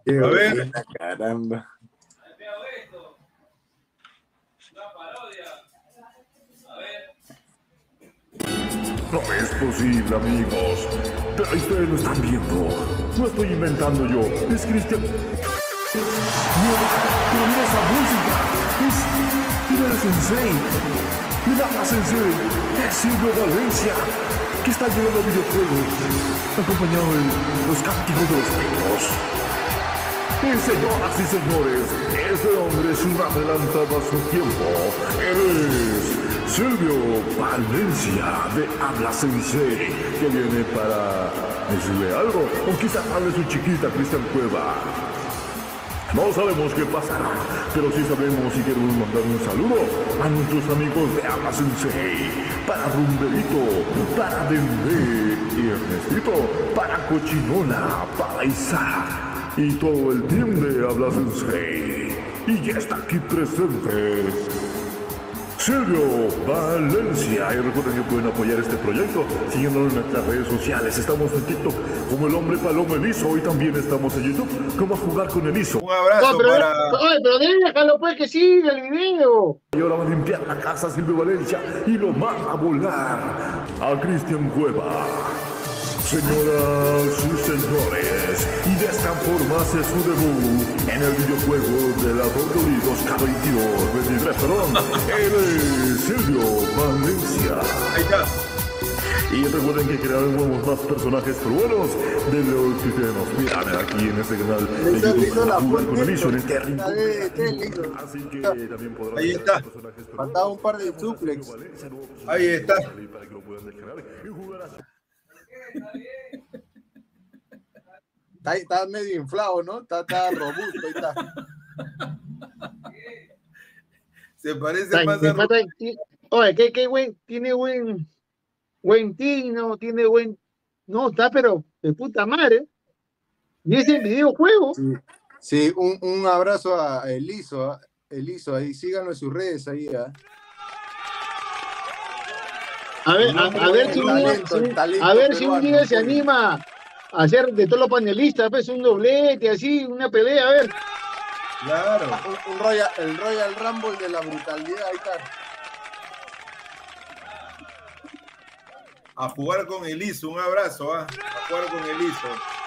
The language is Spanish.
Qué A ver. buena, caramba. No es posible, amigos. Pero ustedes lo están viendo. No estoy inventando yo. Es Cristian. Mira esa música. Mira el sensei. Mira la sensei. Es Silvio Valencia, que está llevando videojuegos, acompañado de los cánticos de los perros. Y señoras y señores, este hombre es un adelantado a su tiempo. Él es Silvio Valencia de Habla Sensei, que viene para decirle algo, o quizás hable su chiquita Cristian Cueva. No sabemos qué pasará, pero sí sabemos si queremos mandar un saludo a nuestros amigos de Habla Sensei, para Rumberito, para Dembé y Ernestito, para Cochinona, para Isaac y todo el team de Habla Sensei. Y ya está aquí presente Silvio Valencia. Y recuerden que pueden apoyar este proyecto siguiéndonos en nuestras redes sociales. Estamos en TikTok como El Hombre Paloma Eliso y también estamos en YouTube como A Jugar con Eliso. Un abrazo para... Oye, pero déjalo pues que siga el video. Y ahora va a limpiar la casa Silvio Valencia y lo manda a volar a Cristian Cueva. Señoras y señores, y de esta forma hace su debut en el videojuego de la Doritos K22, perdón, él es Silvio Valencia. Ahí está. Y recuerden que crearemos más personajes peruanos de los que ustedes nos miran aquí en este canal de YouTube para jugar con Eliso en este rincón. Así que también podrán ahí está. personajes peruanos. Faltaba un par de suplex. Ahí está. Para que lo puedan descargar y jugar así. Está medio inflado, ¿no? Está robusto, ahí está. Se parece más a... Oye, qué buen, tiene buen tino, tiene buen... No, está pero de puta madre. Y ese videojuego. Sí, un abrazo a Eliso, Eliso, ahí síganlo en sus redes ahí. A ver si un día se anima a hacer de todos los panelistas, pues un doblete, así, una pelea, a ver. Claro. El Royal Rumble de la brutalidad, ahí está. A jugar con Eliso, un abrazo, a jugar con Eliso.